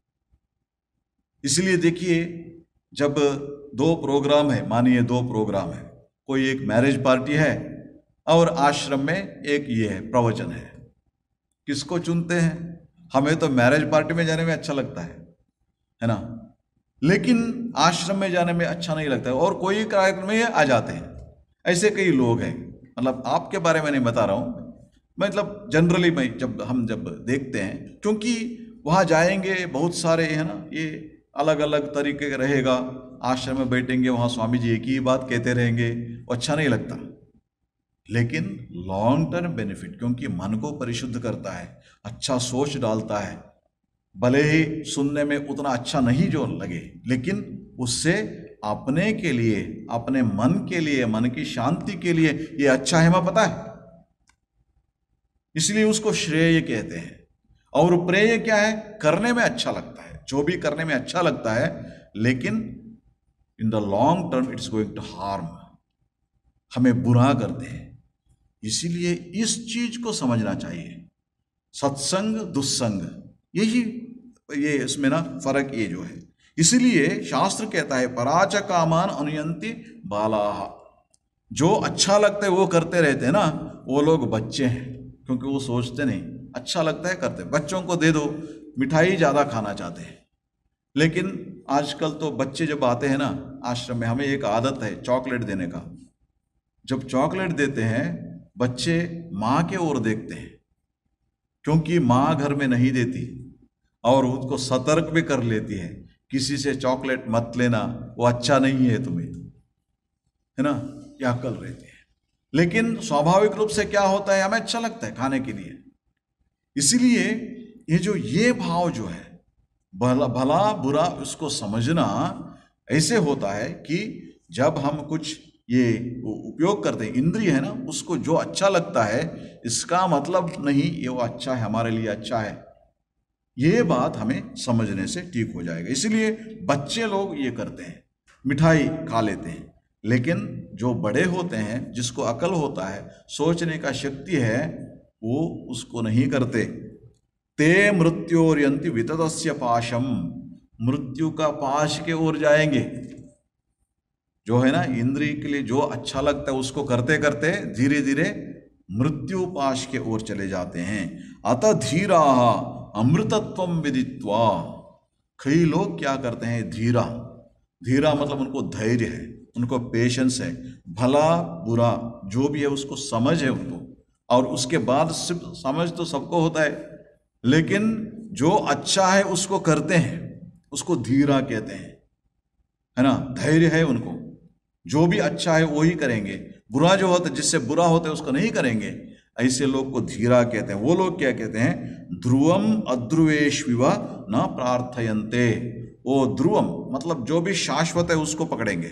इसलिए देखिए जब दो प्रोग्राम है, मानिए दो प्रोग्राम है, कोई एक मैरिज पार्टी है और आश्रम में एक ये है प्रवचन है, किसको चुनते हैं? हमें तो मैरिज पार्टी में जाने में अच्छा लगता है, है ना, लेकिन आश्रम में जाने में अच्छा नहीं लगता है, और कोई कार्यक्रम में आ जाते हैं। ऐसे कई लोग हैं, मतलब आपके बारे में नहीं बता रहा हूँ, मतलब जनरली मैं जब हम जब देखते हैं, क्योंकि वहाँ जाएंगे बहुत सारे है ना ये अलग अलग तरीके का रहेगा। आश्रम में बैठेंगे, वहाँ स्वामी जी एक ही बात कहते रहेंगे, वो अच्छा नहीं लगता। लेकिन लॉन्ग टर्म बेनिफिट, क्योंकि मन को परिशुद्ध करता है, अच्छा सोच डालता है, भले ही सुनने में उतना अच्छा नहीं जो लगे, लेकिन उससे अपने के लिए, अपने मन के लिए, मन की शांति के लिए ये अच्छा है, हमें पता है, इसलिए उसको श्रेय कहते हैं। और प्रेय क्या है? करने में अच्छा लगता है, जो भी करने में अच्छा लगता है, लेकिन in the long term it's going to harm, हमें बुरा करते हैं। इसीलिए इस चीज को समझना चाहिए, सत्संग दुस्संग, यही ये इसमें ना फर्क ये जो है। इसलिए शास्त्र कहता है पराच कामान अनुयंति बालाह, जो अच्छा लगता है वो करते रहते हैं ना, वो लोग बच्चे हैं, क्योंकि वो सोचते नहीं, अच्छा लगता है करते। बच्चों को दे दो, मिठाई ज़्यादा खाना चाहते हैं, लेकिन आजकल तो बच्चे जब आते हैं ना आश्रम में, हमें एक आदत है चॉकलेट देने का। जब चॉकलेट देते हैं बच्चे माँ के ओर देखते हैं, क्योंकि माँ घर में नहीं देती और उसको सतर्क भी कर लेती है, किसी से चॉकलेट मत लेना, वो अच्छा नहीं है तुम्हें, है ना, या अक्ल रहती है। लेकिन स्वाभाविक रूप से क्या होता है, हमें अच्छा लगता है खाने के लिए। इसलिए ये जो ये भाव जो है भला भला बुरा, उसको समझना ऐसे होता है कि जब हम कुछ ये उपयोग करते हैं, इंद्रिय है ना, उसको जो अच्छा लगता है, इसका मतलब नहीं ये वो अच्छा है, हमारे लिए अच्छा है, ये बात हमें समझने से ठीक हो जाएगा। इसलिए बच्चे लोग ये करते हैं, मिठाई खा लेते हैं, लेकिन जो बड़े होते हैं, जिसको अकल होता है, सोचने का शक्ति है, वो उसको नहीं करते। ते मृत्योर्यन्ति विततस्य पाशम, मृत्यु का पाश के ओर जाएंगे। जो है ना इंद्रिय के लिए जो अच्छा लगता है उसको करते करते धीरे धीरे मृत्यु पाश के ओर चले जाते हैं। अतः धीरा अमृतत्वम विदित्वा, कई लोग क्या करते हैं, धीरा, धीरा मतलब उनको धैर्य है, उनको पेशेंस है, भला बुरा जो भी है उसको समझ है उनको, और उसके बाद सिर्फ समझ तो सबको होता है, लेकिन जो अच्छा है उसको करते हैं, उसको धीरा कहते हैं, है ना, धैर्य है उनको, जो भी अच्छा है वो ही करेंगे, बुरा जो होता है, जिससे बुरा होता है उसको नहीं करेंगे, ऐसे लोग को धीरा कहते हैं। वो लोग क्या कहते हैं, ध्रुवम अध्रुवेष्विव न प्रार्थयन्ते, वो ध्रुवम मतलब जो भी शाश्वत है उसको पकड़ेंगे,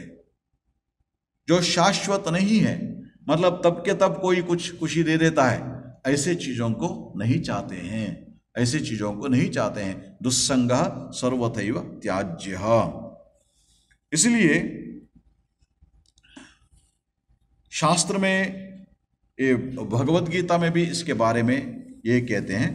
जो शाश्वत नहीं है मतलब तब के तब कोई कुछ खुशी दे देता है, ऐसे चीजों को नहीं चाहते हैं, ऐसे चीजों को नहीं चाहते हैं। दुस्संगः सर्वथैव त्याज्यः। इसलिए शास्त्र में, ये भगवत गीता में भी इसके बारे में ये कहते हैं,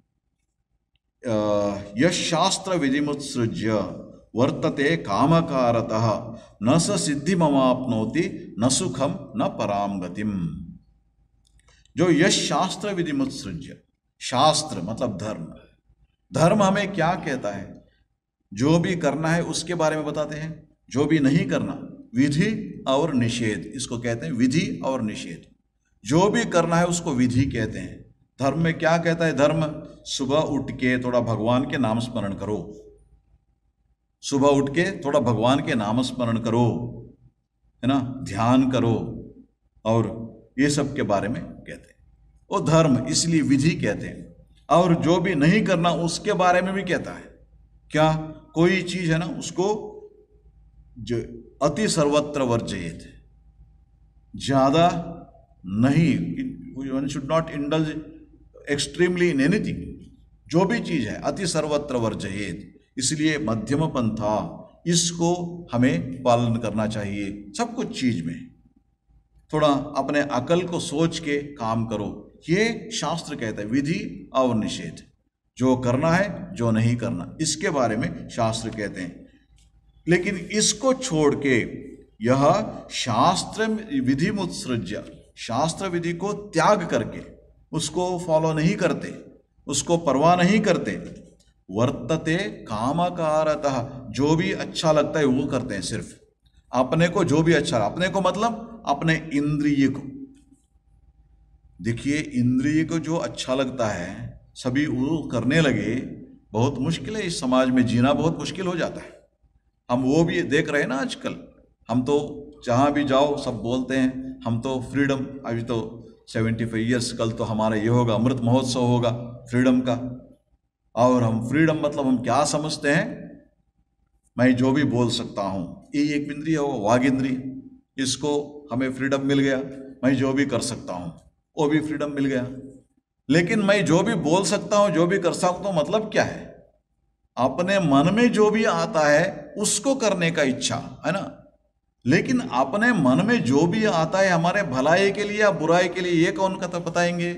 यश शास्त्र विधिमुत्सृज्य वर्तते कामकारतः न स सिद्धिमवाप्नोति न सुखम न पराम गतिम। जो यश शास्त्र विधिमुत्सृज्य, शास्त्र मतलब धर्म, धर्म हमें क्या कहता है, जो भी करना है उसके बारे में बताते हैं, जो भी नहीं करना, विधि और निषेध, इसको कहते हैं विधि और निषेध। जो भी करना है उसको विधि कहते हैं। धर्म में क्या कहता है, धर्म सुबह उठ के थोड़ा भगवान के नाम स्मरण करो, सुबह उठ के थोड़ा भगवान के नाम स्मरण करो, है ना, ध्यान करो, और ये सब के बारे में कहते हैं वो धर्म, इसलिए विधि कहते हैं। और जो भी नहीं करना उसके बारे में भी कहता है, क्या, कोई चीज है ना उसको जो अति सर्वत्र वर्जयेत, ज्यादा नहीं, one should not indulge extremely in anything, जो भी चीज है अति सर्वत्र वर्जयेत, इसलिए मध्यम पंथा, इसको हमें पालन करना चाहिए सब कुछ चीज में। थोड़ा अपने अकल को सोच के काम करो, ये शास्त्र कहता है, विधि और निषेध, जो करना है जो नहीं करना, इसके बारे में शास्त्र कहते हैं। लेकिन इसको छोड़ के यह शास्त्र विधि मुत्सृज्य, शास्त्र विधि को त्याग करके उसको फॉलो नहीं करते, उसको परवाह नहीं करते, वर्तते कामकारतः, जो भी अच्छा लगता है वो करते हैं, सिर्फ अपने को जो भी अच्छा, अपने को मतलब अपने इंद्रिय को। देखिए इंद्रिय को जो अच्छा लगता है सभी वो करने लगे, बहुत मुश्किल है, इस समाज में जीना बहुत मुश्किल हो जाता है। हम वो भी देख रहे हैं ना आजकल। हम तो जहाँ भी जाओ सब बोलते हैं हम तो फ्रीडम, अभी तो सेवेंटी फाइव ईयर्स, कल तो हमारा ये होगा, अमृत महोत्सव होगा फ्रीडम का। और हम फ्रीडम मतलब हम क्या समझते हैं, मैं जो भी बोल सकता हूँ, ये एक इंद्रिय हो वाघ इंद्रिय, इसको हमें फ्रीडम मिल गया, मैं जो भी कर सकता हूँ, वो भी फ्रीडम मिल गया। लेकिन मैं जो भी बोल सकता हूँ, जो भी कर सकता हूँ, मतलब क्या है, अपने मन में जो भी आता है उसको करने का इच्छा है ना। लेकिन अपने मन में जो भी आता है हमारे भलाई के लिए या बुराई के लिए, ये कौन का तो बताएंगे।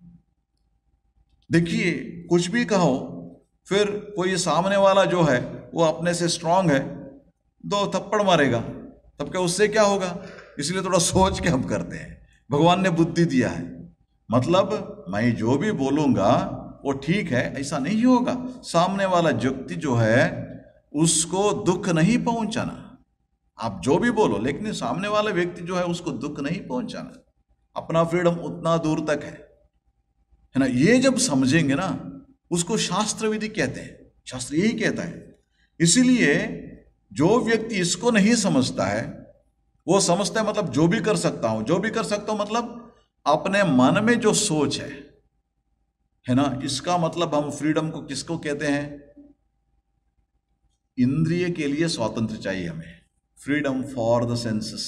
देखिए कुछ भी कहो, फिर कोई सामने वाला जो है वो अपने से स्ट्रांग है, दो थप्पड़ मारेगा, तब क्या उससे क्या होगा। इसलिए थोड़ा सोच के हम करते हैं। भगवान ने बुद्धि दिया है, मतलब मैं जो भी बोलूंगा वो ठीक है ऐसा नहीं होगा। सामने वाला व्यक्ति जो है उसको दुख नहीं पहुंचाना। आप जो भी बोलो, लेकिन सामने वाला व्यक्ति जो है उसको दुख नहीं पहुंचाना। अपना फ्रीडम उतना दूर तक है है ना। ये जब समझेंगे ना, उसको शास्त्र विधि कहते हैं, शास्त्र यही कहता है। इसीलिए जो व्यक्ति इसको नहीं समझता है, वो समझता है मतलब जो भी कर सकता हूं, जो भी कर सकता हूं मतलब अपने मन में जो सोच है है ना। इसका मतलब हम फ्रीडम को किसको कहते हैं, इंद्रिय के लिए स्वातंत्र चाहिए हमें, फ्रीडम फॉर द सेंसेस।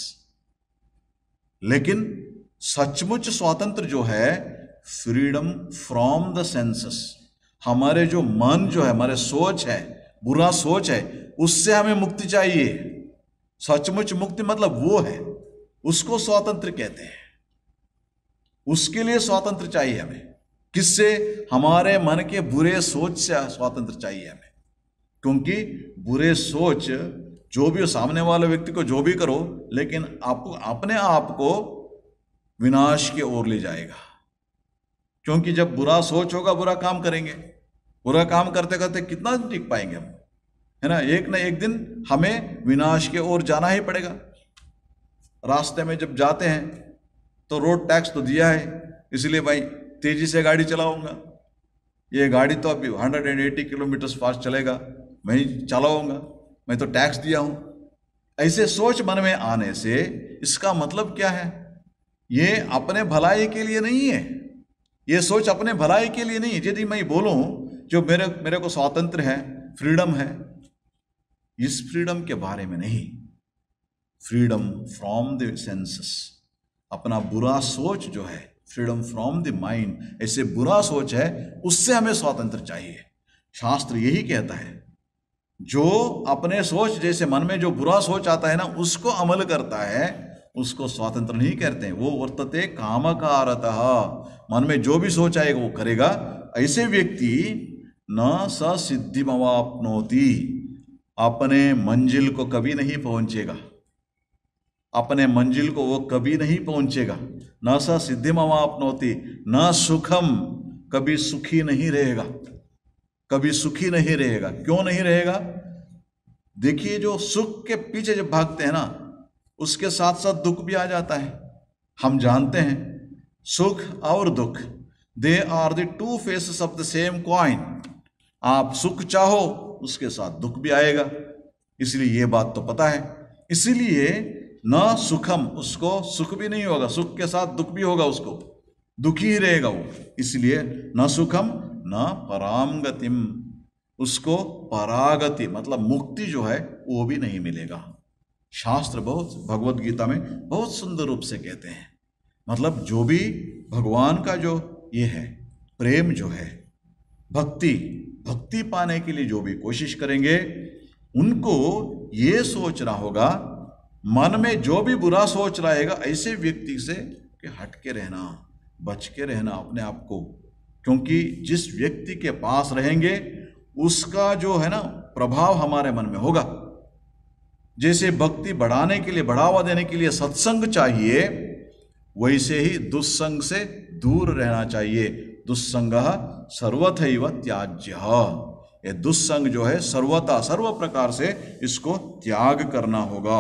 लेकिन सचमुच स्वातंत्र जो है, फ्रीडम फ्रॉम द सेंसेस। हमारे जो मन जो है, हमारे सोच है, बुरा सोच है, उससे हमें मुक्ति चाहिए। सचमुच मुक्ति मतलब वो है, उसको स्वातंत्र कहते हैं। उसके लिए स्वातंत्र चाहिए हमें। किससे, हमारे मन के बुरे सोच से स्वातंत्र चाहिए हमें। क्योंकि बुरे सोच जो भी हो, सामने वाले व्यक्ति को जो भी करो, लेकिन आप अपने आप को विनाश की ओर ले जाएगा। क्योंकि जब बुरा सोच होगा, बुरा काम करेंगे, बुरा काम करते करते कितना दिन टिक पाएंगे हम, है ना। एक ना एक दिन हमें विनाश की ओर जाना ही पड़ेगा। रास्ते में जब जाते हैं तो रोड टैक्स तो दिया है, इसलिए भाई तेजी से गाड़ी चलाऊंगा। ये गाड़ी तो अभी एक सौ अस्सी किलोमीटर फास्ट चलेगा, मैं ही चलाऊंगा, मैं तो टैक्स दिया हूं। ऐसे सोच मन में आने से इसका मतलब क्या है, ये अपने भलाई के लिए नहीं है। ये सोच अपने भलाई के लिए नहीं है। यदि मैं बोलूं जो मेरे मेरे को स्वातंत्र है, फ्रीडम है, इस फ्रीडम के बारे में नहीं। फ्रीडम फ्रॉम द सेंसेस, अपना बुरा सोच जो है, फ्रीडम फ्रॉम द माइंड, ऐसे बुरा सोच है, उससे हमें स्वातंत्र चाहिए। शास्त्र यही कहता है, जो अपने सोच, जैसे मन में जो बुरा सोच आता है ना, उसको अमल करता है, उसको स्वतंत्र नहीं कहते हैं। वो वर्तते कामकारतः, मन में जो भी सोच आएगा वो करेगा। ऐसे व्यक्ति न स सिद्धिमवाप्नोति, अपने मंजिल को कभी नहीं पहुंचेगा। अपने मंजिल को वो कभी नहीं पहुंचेगा। न स सिद्धिमवाप्नोति न सुखम, कभी सुखी नहीं रहेगा, कभी सुखी नहीं रहेगा। क्यों नहीं रहेगा, देखिए जो सुख के पीछे जब भागते हैं ना, उसके साथ साथ दुख भी आ जाता है। हम जानते हैं सुख और दुख, they are the two faces of the same coin. आप सुख चाहो, उसके साथ दुख भी आएगा, इसलिए ये बात तो पता है। इसीलिए न सुखम, उसको सुख भी नहीं होगा, सुख के साथ दुख भी होगा, उसको दुखी ही रहेगा वो। इसलिए न सुखम न पराम गतिम, उसको परागति मतलब मुक्ति जो है वो भी नहीं मिलेगा। शास्त्र बहुत, भगवत गीता में बहुत सुंदर रूप से कहते हैं, मतलब जो भी भगवान का जो ये है प्रेम जो है, भक्ति भक्ति पाने के लिए जो भी कोशिश करेंगे, उनको ये सोचना होगा, मन में जो भी बुरा सोच रहेगा ऐसे व्यक्ति से कि हट के रहना, बच के रहना अपने आप को। क्योंकि जिस व्यक्ति के पास रहेंगे उसका जो है ना प्रभाव हमारे मन में होगा। जैसे भक्ति बढ़ाने के लिए, बढ़ावा देने के लिए सत्संग चाहिए, वैसे ही दुस्संग से दूर रहना चाहिए। दुस्संगः सर्वथैव त्याज्यः, ये दुस्संग जो है सर्वथा, सर्व प्रकार से इसको त्याग करना होगा।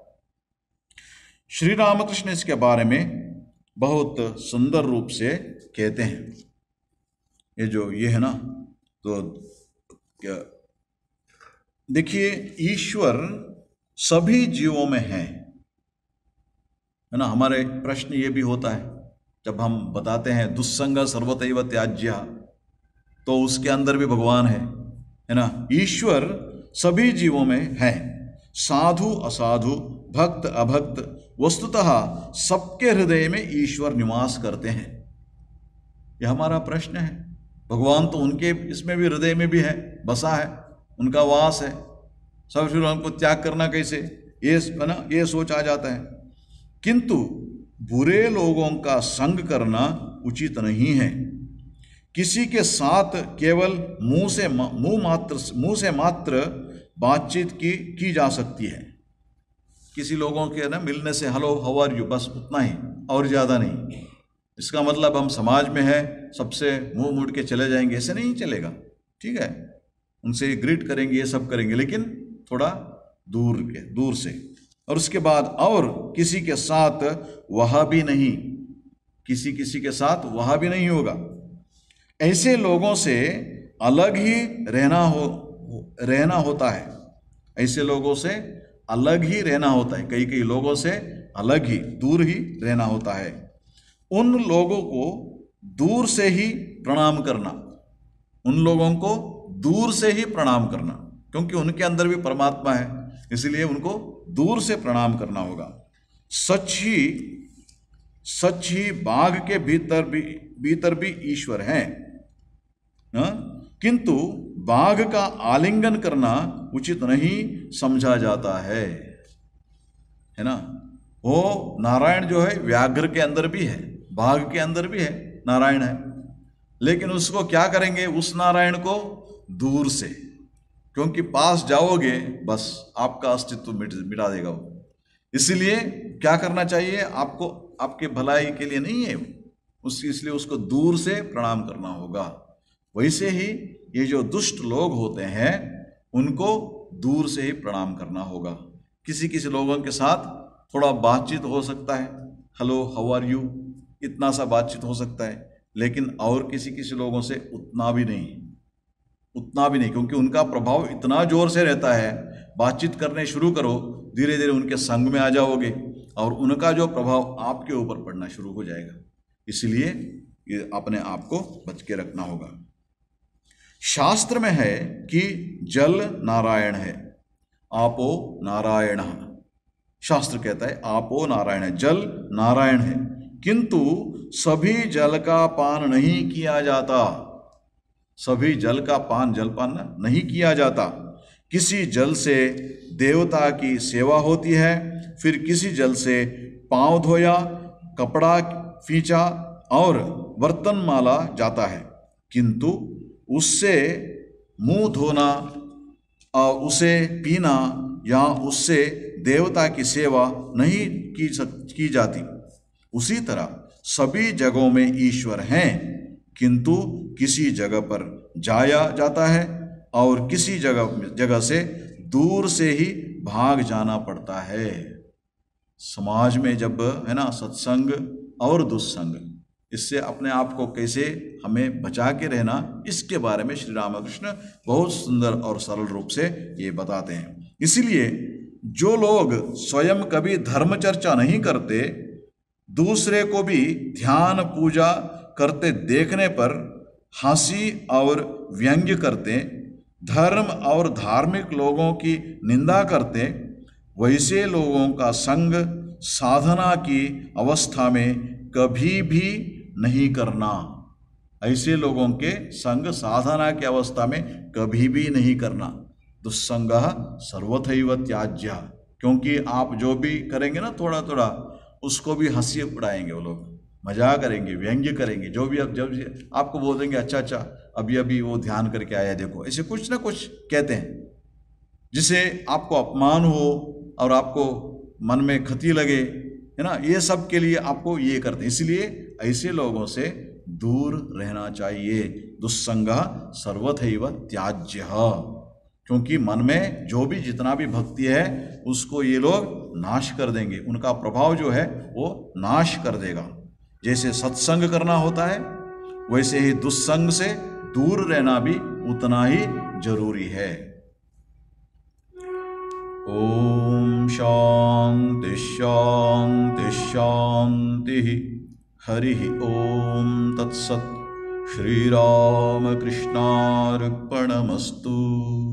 श्री रामकृष्ण इसके बारे में बहुत सुंदर रूप से कहते हैं। ये जो ये है ना, तो क्या देखिए, ईश्वर सभी जीवों में है है ना। हमारे प्रश्न ये भी होता है जब हम बताते हैं दुस्संग सर्वतैव त्याज्य, तो उसके अंदर भी भगवान है है ना। ईश्वर सभी जीवों में है, साधु असाधु, भक्त अभक्त, वस्तुतः सबके हृदय में ईश्वर निवास करते हैं। यह हमारा प्रश्न है। भगवान तो उनके इसमें भी, हृदय में भी है, बसा है, उनका वास है। सब फिर हमको त्याग करना कैसे, ये है ना, ये सोच आ जाता है। किंतु बुरे लोगों का संग करना उचित नहीं है। किसी के साथ केवल मुंह से मुंह मात्र मुंह से मात्र बातचीत की की जा सकती है। किसी लोगों के ना मिलने से हेलो हाउ आर यू, बस उतना ही, और ज़्यादा नहीं। इसका मतलब हम समाज में है सबसे मुंह मुड़ के चले जाएंगे, ऐसे नहीं चलेगा। ठीक है, उनसे ग्रीट करेंगे, ये सब करेंगे, लेकिन थोड़ा दूर के दूर से। और उसके बाद और किसी के साथ वह भी नहीं, किसी किसी के साथ वह भी नहीं होगा। ऐसे लोगों से अलग ही रहना हो रहना होता है। ऐसे लोगों से अलग ही रहना होता है। कई कई लोगों से अलग ही, दूर ही रहना होता है। उन लोगों को दूर से ही प्रणाम करना, उन लोगों को दूर से ही प्रणाम करना, क्योंकि उनके अंदर भी परमात्मा है, इसलिए उनको दूर से प्रणाम करना होगा। सच ही सच ही बाघ के भीतर भी भीतर भी ईश्वर है, ना? किंतु बाघ का आलिंगन करना उचित नहीं समझा जाता है है ना। वो नारायण जो है व्याघ्र के अंदर भी है, बाघ के अंदर भी है, नारायण है, लेकिन उसको क्या करेंगे, उस नारायण को दूर से, क्योंकि पास जाओगे बस आपका अस्तित्व मिट मिटा देगा वो। इसलिए क्या करना चाहिए आपको, आपके भलाई के लिए नहीं है उस, इसलिए उसको दूर से प्रणाम करना होगा। वैसे ही ये जो दुष्ट लोग होते हैं उनको दूर से ही प्रणाम करना होगा। किसी किसी लोगों के साथ थोड़ा बातचीत हो सकता है, हेलो हाउ आर यू, इतना सा बातचीत हो सकता है, लेकिन और किसी किसी लोगों से उतना भी नहीं, उतना भी नहीं, क्योंकि उनका प्रभाव इतना जोर से रहता है। बातचीत करने शुरू करो, धीरे धीरे उनके संग में आ जाओगे और उनका जो प्रभाव आपके ऊपर पड़ना शुरू हो जाएगा। इसलिए ये अपने आप को बच के रखना होगा। शास्त्र में है कि जल नारायण है, आपो नारायण। शास्त्र कहता है आपो नारायण है, जल नारायण है, किंतु सभी जल का पान नहीं किया जाता। सभी जल का पान, जलपान नहीं किया जाता। किसी जल से देवता की सेवा होती है, फिर किसी जल से पांव धोया, कपड़ा फींचा और बर्तन माला जाता है, किंतु उससे मुंह धोना और उसे पीना या उससे देवता की सेवा नहीं की की जाती। उसी तरह सभी जगहों में ईश्वर हैं, किंतु किसी जगह पर जाया जाता है और किसी जगह जगह से दूर से ही भाग जाना पड़ता है। समाज में जब है ना सत्संग और दुस्संग, इससे अपने आप को कैसे हमें बचा के रहना, इसके बारे में श्री रामकृष्ण बहुत सुंदर और सरल रूप से ये बताते हैं। इसलिए जो लोग स्वयं कभी धर्म चर्चा नहीं करते, दूसरे को भी ध्यान पूजा करते देखने पर हंसी और व्यंग्य करते, धर्म और धार्मिक लोगों की निंदा करते, वैसे लोगों का संग साधना की अवस्था में कभी भी नहीं करना। ऐसे लोगों के संग साधना की अवस्था में कभी भी नहीं करना। दुस्संगः सर्वथैव त्याज्यः, क्योंकि आप जो भी करेंगे ना थोड़ा थोड़ा, उसको भी हंसी उड़ाएंगे वो लोग, मजाक करेंगे, व्यंग्य करेंगे। जो भी अब जब आपको बोल देंगे अच्छा अच्छा अभी अभी वो ध्यान करके आया देखो, ऐसे कुछ ना कुछ कहते हैं जिसे आपको अपमान हो और आपको मन में क्षति लगे, है ना। ये सब के लिए आपको ये करते हैं। इसलिए ऐसे लोगों से दूर रहना चाहिए। दुस्संगः सर्वथैव त्याज्यः, क्योंकि मन में जो भी जितना भी भक्ति है उसको ये लोग नाश कर देंगे। उनका प्रभाव जो है वो नाश कर देगा। जैसे सत्संग करना होता है, वैसे ही दुस्संग से दूर रहना भी उतना ही जरूरी है। ओम शांति शांति शांति। हरि ओम तत्सत्। श्री राम कृष्णार्पणमस्तु।